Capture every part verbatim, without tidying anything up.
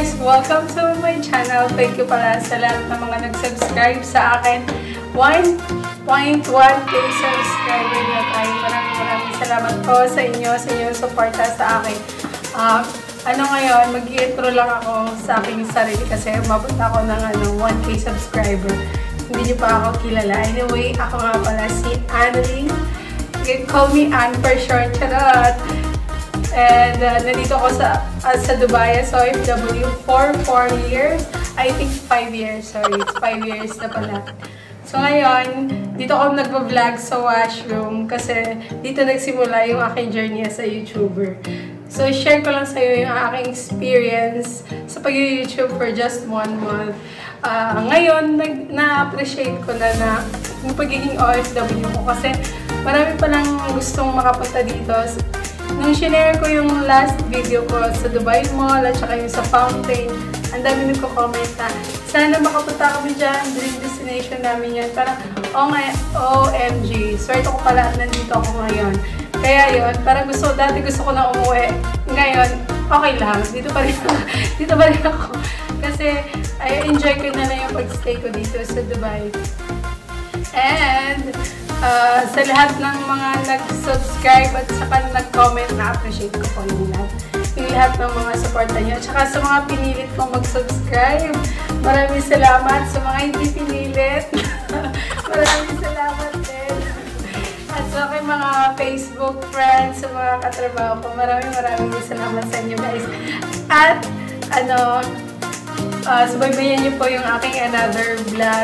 guys! Welcome to my channel. Thank you pala sa lahat ng mga nag-subscribe sa akin. one point one K subscriber na tayo. Maraming maraming salamat po sa inyo, sa inyong supporta sa akin. Uh, ano ngayon, mag-i-intro lang ako sa aking sarili kasi umabot ako ng ano, one K subscriber. Hindi niyo pa ako kilala. Anyway, ako nga pala si Annalyn. You can call me Ann for short. Charot! And uh, nandito ako sa uh, sa Dubai as O F W for four years. I think five years. Sorry, it's five years na pala. So ngayon, dito ako nagvo-vlog sa washroom kasi dito nagsimula yung aking journey as a YouTuber. So share ko lang sa iyo yung aking experience sa pag-YouTube for just one month. Uh, ngayon, na-appreciate ko na na yung pagiging O F W ko kasi marami pa lang gustong makapunta dito. Nung shinare ko yung last video ko sa Dubai Mall at saka yung sa Fountain, ang dami nagko-comment na, sana makapunta kami dyan, dream destination namin yan. Parang, oh nga, O M G, swerte ko pala at nandito ako ngayon. Kaya yun, parang gusto, dati gusto ko na umuwi. Ngayon, okay lang, dito pa rin ako. dito pa rin ako. Kasi, I enjoy ko na lang yung pag-stay ko dito sa Dubai. And, Uh, sa lahat ng mga nag-subscribe at saka nag-comment, na-appreciate ko po yung lahat. Yung lahat ng mga supporta nyo. At saka sa mga pinilit kong mag-subscribe, maraming salamat. Sa mga hindi pinilit, maraming salamat din. At sa aking mga Facebook friends, sa mga katrabaho ko, maraming maraming salamat sa inyo guys. At, ano, uh, subaybayan nyo po yung aking another vlog.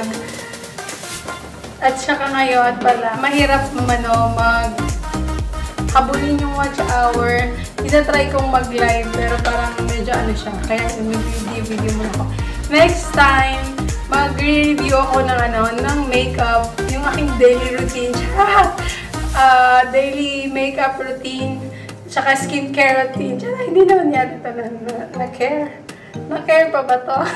At saka ngayon pala, mahirap ano, mag habulin yung watch hour. Itatry kong mag-live, pero parang medyo ano siya. Kaya mag-video-video muna ako. Next time, mag-review ako ng ano, ng makeup. Yung aking daily routine. uh, daily makeup routine. Tsaka skincare routine. Tsaka hindi naman yata ito na-care. Na-care pa ba to?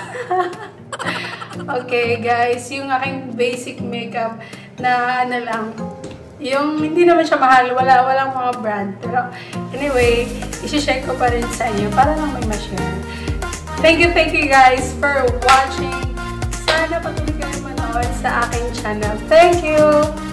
Okay guys, yung aking basic makeup na ano lang, yung hindi naman siya mahal, wala, walang mga brand. Pero anyway, isi-share ko pa rin sa inyo para lang may ma-share. Thank you, thank you guys for watching. Sana patuloy kayo manood sa aking channel. Thank you!